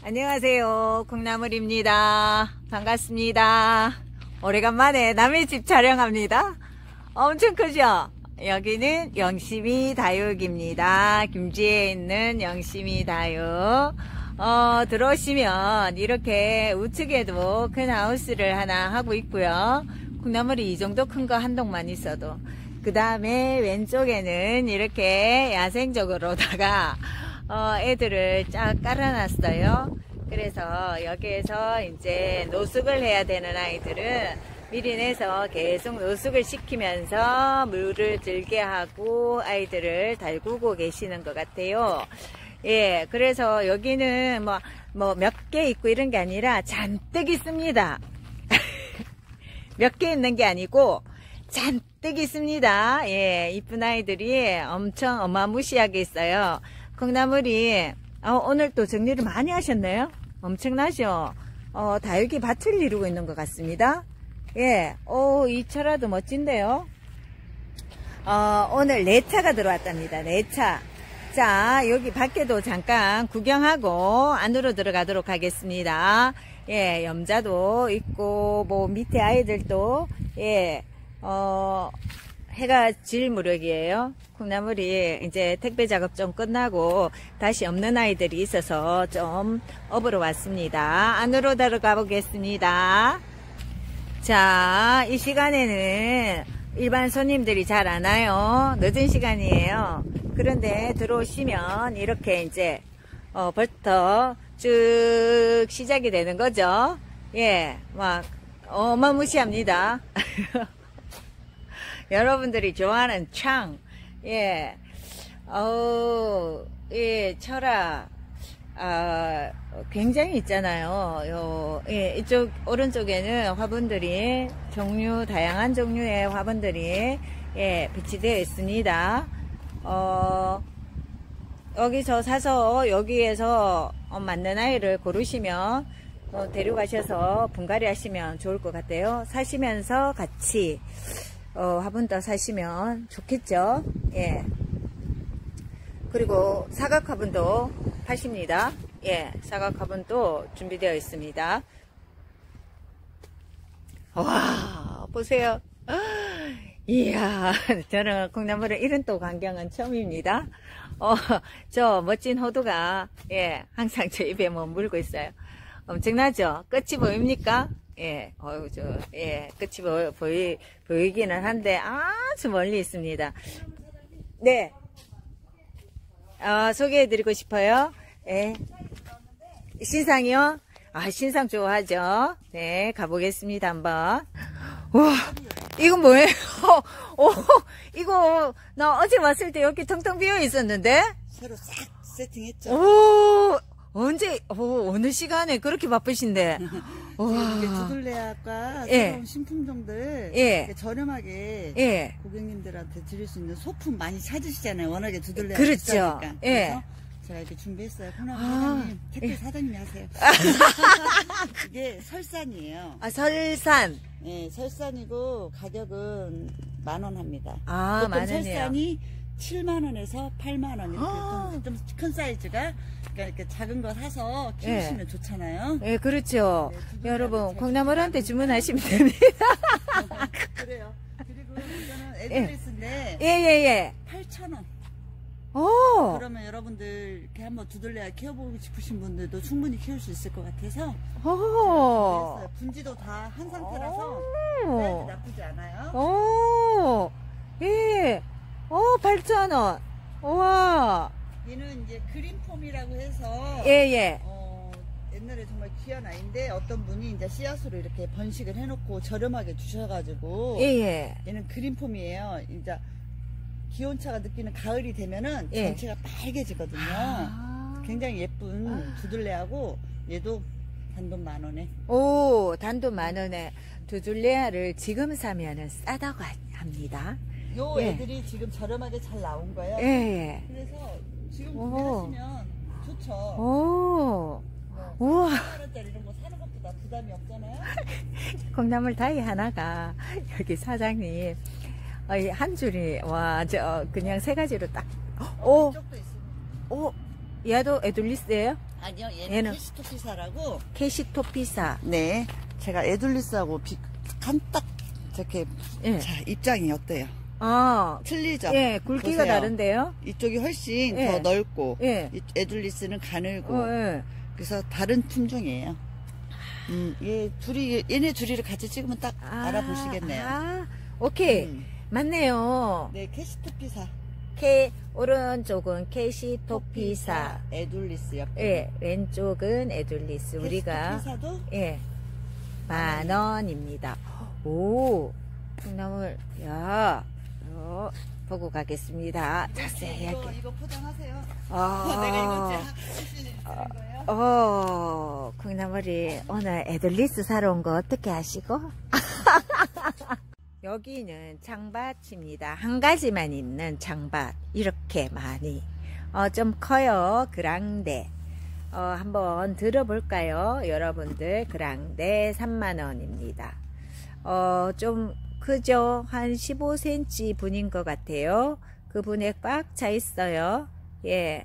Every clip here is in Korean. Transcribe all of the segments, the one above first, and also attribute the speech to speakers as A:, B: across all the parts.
A: 안녕하세요. 콩나물입니다. 반갑습니다. 오래간만에 남의 집 촬영합니다. 엄청 크죠? 여기는 영심이 다육입니다. 김치에 있는 영심이 다육. 들어오시면 이렇게 우측에도 큰 하우스를 하나 하고 있고요. 콩나물이 이 정도 큰 거 한 동만 있어도. 그 다음에 왼쪽에는 이렇게 야생적으로다가 애들을 쫙 깔아놨어요. 그래서 여기에서 이제 노숙을 해야 되는 아이들은 미리 내서 계속 노숙을 시키면서 물을 들게 하고 아이들을 달구고 계시는 것 같아요. 예, 그래서 여기는 뭐 몇 개 있고 이런 게 아니라 잔뜩 있습니다. 몇 개 있는 게 아니고 잔뜩 있습니다. 예, 이쁜 아이들이 엄청 어마무시하게 있어요. 콩나물이 오늘 또 정리를 많이 하셨네요. 엄청나죠? 다육이 밭을 이루고 있는 것 같습니다. 예, 이 차라도 멋진데요. 오늘 4차가 들어왔답니다. 4차. 자, 여기 밖에도 잠깐 구경하고 안으로 들어가도록 하겠습니다. 예, 염자도 있고 뭐 밑에 아이들도 예, 해가 질 무렵이에요. 콩나물이 이제 택배 작업 좀 끝나고 다시 없는 아이들이 있어서 좀 업으러 왔습니다. 안으로 들어가 보겠습니다. 자, 이 시간에는 일반 손님들이 잘 안 와요. 늦은 시간이에요. 그런데 들어오시면 이렇게 이제 벌써 쭉 시작이 되는 거죠. 예, 막 어마무시합니다. 여러분들이 좋아하는 창, 예, 예, 철학, 굉장히 있잖아요. 예, 이쪽, 오른쪽에는 화분들이, 다양한 종류의 화분들이, 예, 배치되어 있습니다. 여기서 사서, 여기에서 맞는 아이를 고르시면, 데려가셔서 분갈이 하시면 좋을 것 같아요. 사시면서 같이, 화분도 사시면 좋겠죠. 예. 그리고 사각 화분도 파십니다. 예. 사각 화분도 준비되어 있습니다. 와, 보세요. 이야, 저는 콩나물을 이런 또 광경은 처음입니다. 저 멋진 호두가, 예, 항상 제 입에 물고 있어요. 엄청나죠? 끝이 보입니까? 예, 예, 끝이 보이기는 한데, 아주 멀리 있습니다. 네. 소개해드리고 싶어요. 예. 신상이요? 신상 좋아하죠? 네, 가보겠습니다, 한번. 와, 이건 뭐예요? 이거, 나 어제 왔을 때 여기 텅텅 비어 있었는데?
B: 새로 싹 세팅했죠.
A: 언제, 어느 시간에 그렇게 바쁘신데?
B: 이게 두들레아과 새로운 신품종들
A: 예.
B: 저렴하게
A: 예.
B: 고객님들한테 드릴 수 있는 소품 많이 찾으시잖아요. 워낙에 두들레아
A: 그렇죠.
B: 비싸니까.
A: 예.
B: 그래서 제가 이렇게 준비했어요. 콩나물 사장님, 택배 사장님이 하세요. 이게 설산이에요.
A: 설산.
B: 예, 설산이고 가격은 10,000원 합니다.
A: 보통
B: 만원이에요. 설산이 7만원에서 8만원 이렇게 좀 큰 사이즈가, 그러니까 이렇게 작은 거 사서 키우시면 좋잖아요.
A: 예, 그렇죠.
B: 네,
A: 여러분 콩나물한테 주문하시면 됩니다.
B: 그래요. 그리고 이거는 에드레스인데
A: 예.
B: 8,000원.
A: 오.
B: 그러면 여러분들 이렇게 한번 두들레아 키워보고 싶으신 분들도 충분히 키울 수 있을 것 같아서
A: 오.
B: 분지도 다 한 상태라서 사이즈 나쁘지 않아요.
A: 오. 예. 8,000원. 우와.
B: 얘는 이제 그린폼이라고 해서
A: 예.
B: 옛날에 정말 귀한 아이인데 어떤 분이 이제 씨앗으로 이렇게 번식을 해놓고 저렴하게 주셔가지고
A: 예.
B: 얘는 그린폼이에요. 이제 기온차가 느끼는 가을이 되면은 전체가 빨개지거든요. 굉장히 예쁜 두들레하고 얘도 단돈 10,000원에.
A: 오, 단돈 10,000원에 두들레아를 지금 사면은 싸다고 합니다.
B: 요 애들이 지금 저렴하게 잘 나온 거예요.
A: 예.
B: 그래서 지금 구매하시면 좋죠.
A: 우와.
B: 10,000원짜리 이런 거 사는 것보다 부담이 없잖아요.
A: 콩나물 다이 하나가 여기 사장님 한 줄이 그냥 3가지로 딱.
B: 이쪽도 있습니다.
A: 얘도 에둘리스예요?
B: 아니요, 얘는
A: 얘는
B: 캐시토피사라고.
A: 캐시토피사.
B: 네, 제가 에둘리스하고 칸딱 이렇게.
A: 예.
B: 자, 입장이 어때요? 틀리죠?
A: 예, 굵기가
B: 보세요.
A: 다른데요?
B: 이쪽이 훨씬
A: 예.
B: 더 넓고,
A: 예.
B: 에둘리스는 가늘고,
A: 예.
B: 그래서 다른 품종이에요. 얘네 둘이를 같이 찍으면 딱 알아보시겠네요.
A: 오케이. 맞네요.
B: 네, 캐시토피사.
A: 오른쪽은 캐시토피사.
B: 에둘리스 옆에.
A: 예, 왼쪽은 에둘리스. 우리가,
B: 캐시토피사도
A: 예, 10,000원입니다. 오, 콩나물, 보고 가겠습니다. 자세하게.
B: 이거 포장하세요.
A: 아,
B: 내가 이거 드린 거예요.
A: 콩나물이 오늘 에들리스 사러 온 거 어떻게 아시고? 여기는 창밭입니다. 한 가지만 있는 창밭. 이렇게 많이. 좀 커요. 그랑데. 한번 들어볼까요? 여러분들, 그랑데 30,000원입니다. 좀 크죠? 한 15cm 분인 것 같아요. 그 분에 꽉 차 있어요. 예,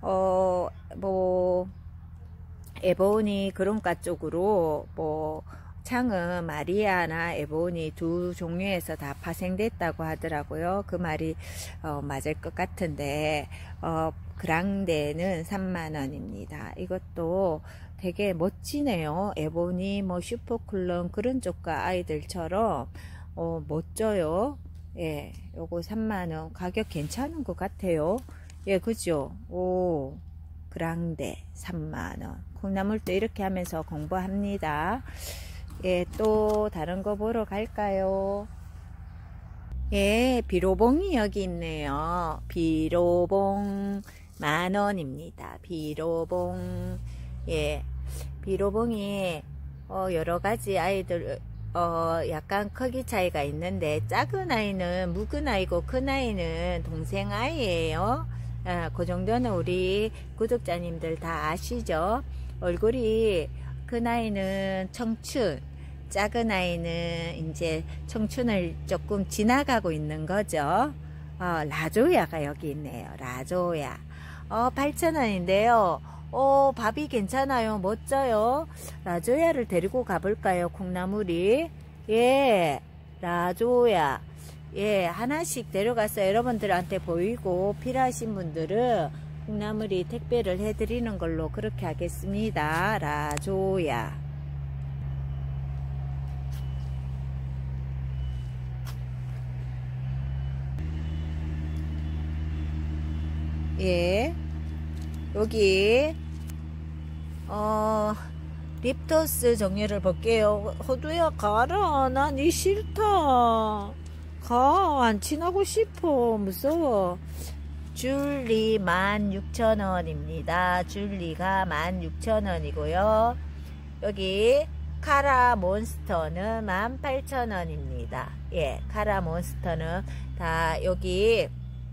A: 에보니 그론가 쪽으로, 창은 마리아나 에보니 두 종류에서 다 파생됐다고 하더라고요. 그 말이, 맞을 것 같은데, 그랑데는 30,000원입니다. 이것도 되게 멋지네요. 에보니, 슈퍼쿨런 그런 쪽과 아이들처럼, 멋져요. 예, 요거 30,000원. 가격 괜찮은 것 같아요. 예, 그죠? 오, 그랑데 30,000원. 콩나물도 이렇게 하면서 공부합니다. 예, 또 다른 거 보러 갈까요? 예, 비로봉이 여기 있네요. 비로봉 10,000원입니다. 비로봉. 예, 비로봉이 여러 가지 아이들 약간 크기 차이가 있는데, 작은 아이는 묵은 아이고 큰 아이는 동생 아이예요. 그 정도는 우리 구독자님들 다 아시죠? 얼굴이 큰 아이는 청춘, 작은 아이는 이제 청춘을 조금 지나가고 있는 거죠. 라조야가 여기 있네요. 라조야. 8,000원인데요. 밥이 괜찮아요. 멋져요. 라조야를 데리고 가볼까요? 콩나물이. 예, 라조야. 예, 하나씩 데려가서 여러분들한테 보이고 필요하신 분들은 콩나물이 택배를 해드리는 걸로 그렇게 하겠습니다. 라조야. 예, 여기 립토스 종류를 볼게요. 호두야, 가라. 난 이 싫다. 가. 안 친하고 싶어. 무서워. 줄리 16,000원입니다. 줄리가 16,000원이고요. 여기 카라 몬스터는 18,000원입니다. 예, 카라 몬스터는 다 여기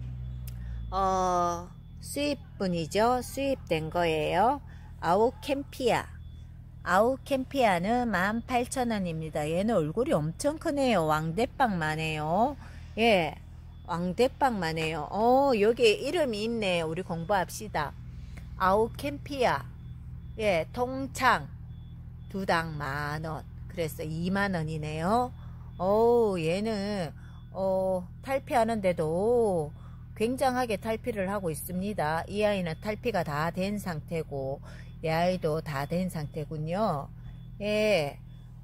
A: 수입분이죠. 수입된 거예요. 아우캠피아는 18,000원입니다. 얘는 얼굴이 엄청 크네요. 왕대빵만 해요. 예, 왕대빵만 해요. 여기 이름이 있네. 우리 공부합시다. 아우캠피아. 예, 통창. 두당 10,000원. 그래서 20,000원이네요. 얘는, 탈피하는데도 굉장하게 탈피를 하고 있습니다. 이 아이는 탈피가 다 된 상태고, 이 아이도 다 된 상태군요. 예,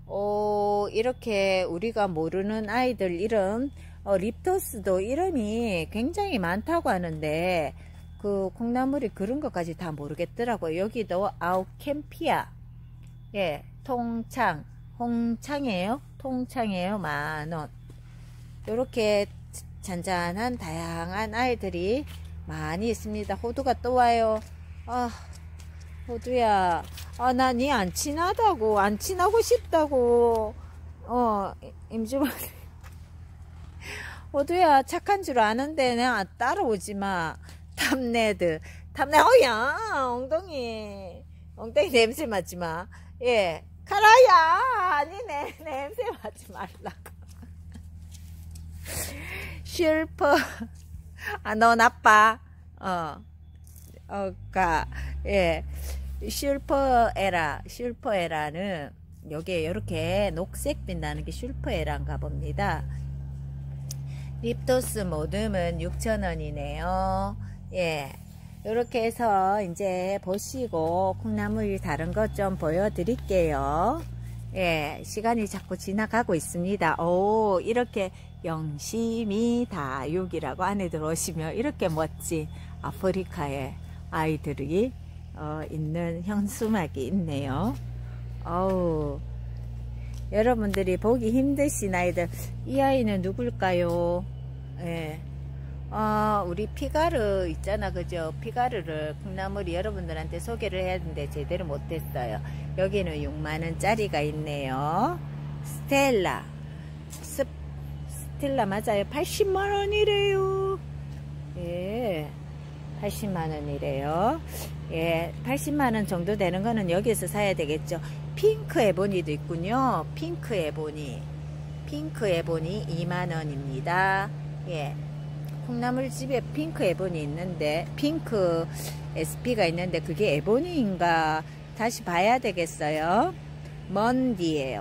A: 이렇게 우리가 모르는 아이들 이름, 립토스도 이름이 굉장히 많다고 하는데, 그 콩나물이 그런 것까지 다 모르겠더라고요. 여기도 아우캠피아. 예, 통창, 홍창이에요. 통창이에요. 10,000원. 요렇게 잔잔한 다양한 아이들이 많이 있습니다. 호두가 또 와요. 호두야, 나 니 안 친하다고, 안 친하고 싶다고. 임주머니. 호두야, 착한 줄 아는데 나 따라오지 마. 탐내드. 야, 엉덩이 냄새 맡지 마. 예, 카라야, 아니 냄새 맡지 말라고. 슈퍼. 너 나빠. 예. 슐퍼에라는 여기에 이렇게 녹색빛 나는 게 슐퍼에라인가 봅니다. 립토스 모듬은 6,000원이네요. 예. 이렇게 해서 이제 보시고 콩나물 다른 것 좀 보여드릴게요. 예. 시간이 자꾸 지나가고 있습니다. 오, 이렇게 영심이 다육이라고 안에 들어오시면 이렇게 멋진 아프리카의 아이들이 있는 현수막이 있네요. 어우, 여러분들이 보기 힘드신 아이들, 이 아이는 누굴까요? 예. 우리 피가르 있잖아, 그죠? 피가르를 콩나물이 여러분들한테 소개를 해야 하는데 제대로 못했어요. 여기는 6만원짜리가 있네요. 스텔라 맞아요. 80만원이래요. 예. 80만원이래요. 예, 80만원 정도 되는 거는 여기서 사야 되겠죠. 핑크 에보니도 있군요. 핑크 에보니 2만원입니다. 예. 콩나물 집에 핑크 에보니 있는데, 핑크 SP가 있는데, 그게 에보니인가? 다시 봐야 되겠어요. 먼디예요,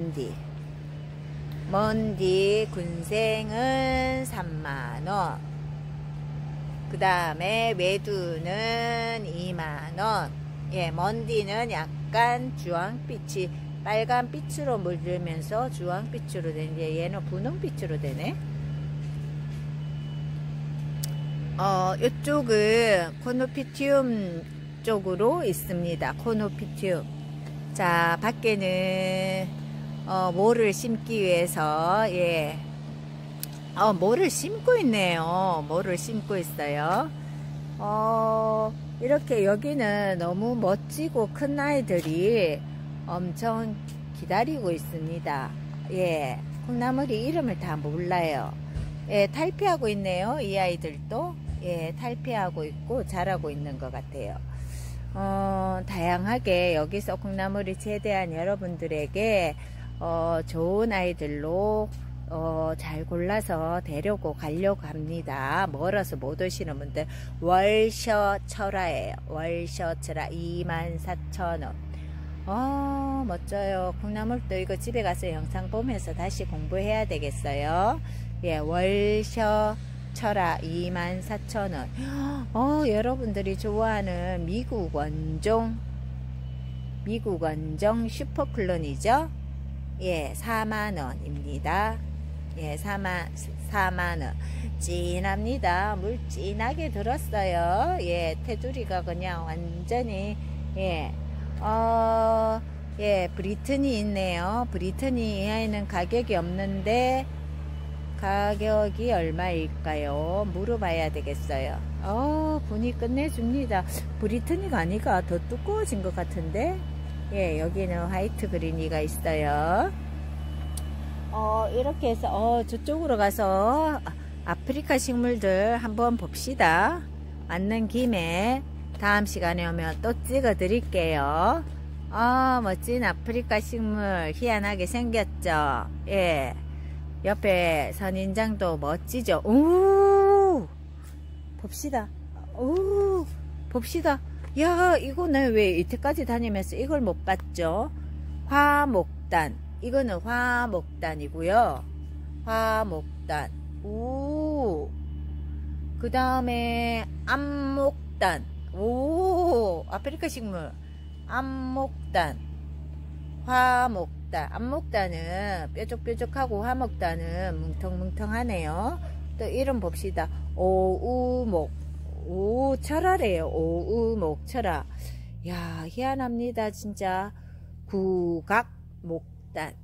A: 먼디 군생은 3만원. 그 다음에 외두는 2만원. 예, 먼디는 약간 주황빛이 빨간빛으로 물들면서 주황빛으로 되는데, 얘는 분홍빛으로 되네. 이쪽은 코노피티움 쪽으로 있습니다. 코노피티움. 자, 밖에는 모를 심기 위해서, 예, 모를 심고 있네요. 모를 심고 있어요. 이렇게 여기는 너무 멋지고 큰 아이들이 엄청 기다리고 있습니다. 예, 콩나물이 이름을 다 몰라요. 예, 탈피하고 있네요. 이 아이들도. 예, 탈피하고 있고 자라고 있는 것 같아요. 다양하게 여기서 콩나물이 최대한 여러분들에게 좋은 아이들로 잘 골라서 데리고 가려고 합니다. 멀어서 못 오시는 분들 월셔철화예요. 월셔철화 24,000원. 멋져요. 콩나물도 이거 집에 가서 영상 보면서 다시 공부해야 되겠어요. 예, 월셔철화 24,000원. 여러분들이 좋아하는 미국 원종 슈퍼클론이죠. 예, 4만원입니다. 예, 4만원. 진합니다. 물 진하게 들었어요. 예, 테두리가 그냥 완전히, 예, 예, 브리트니 있네요. 브리트니 이 아이는 가격이 없는데, 가격이 얼마일까요? 물어봐야 되겠어요. 분이 끝내줍니다. 브리트니가 아니가 더 두꺼워진 것 같은데. 예, 여기는 화이트 그린이가 있어요. 이렇게 해서 저쪽으로 가서 아프리카 식물들 한번 봅시다. 왔는 김에 다음 시간에 오면 또 찍어 드릴게요. 멋진 아프리카 식물 희한하게 생겼죠. 예, 옆에 선인장도 멋지죠. 오, 봅시다. 오, 봅시다. 야, 이거는 왜 이때까지 다니면서 이걸 못 봤죠? 화목단. 이거는 화목단이고요. 화목단. 오. 그 다음에 암목단. 오, 아프리카 식물. 암목단. 화목단. 암목단은 뾰족뾰족하고 화목단은 뭉텅뭉텅하네요. 또 이름 봅시다. 오우목. 오, 철화래요. 오우목 철화. 야, 희한합니다. 진짜. 구각목단.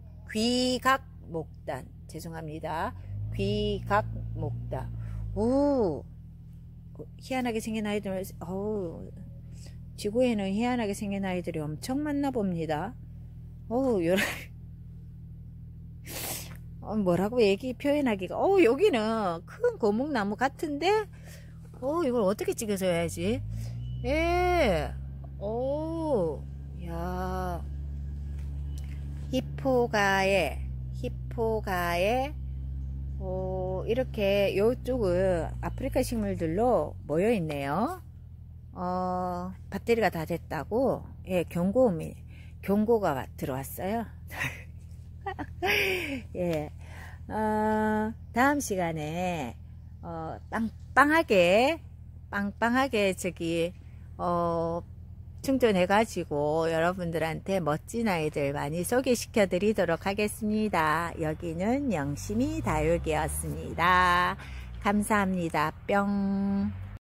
A: 귀각목단. 죄송합니다. 귀각목단. 오, 희한하게 생긴 아이들. 지구에는 희한하게 생긴 아이들이 엄청 많나 봅니다. 뭐라고 표현하기가. 여기는 큰 고목나무 같은데, 이걸 어떻게 찍어서 해야지? 예, 야, 히포가에, 이렇게 요쪽은 아프리카 식물들로 모여 있네요. 배터리가 다 됐다고, 예, 경고가 들어왔어요. 예, 다음 시간에, 빵빵하게 충전해가지고 여러분들한테 멋진 아이들 많이 소개시켜 드리도록 하겠습니다. 여기는 영심이 다육이었습니다. 감사합니다. 뿅.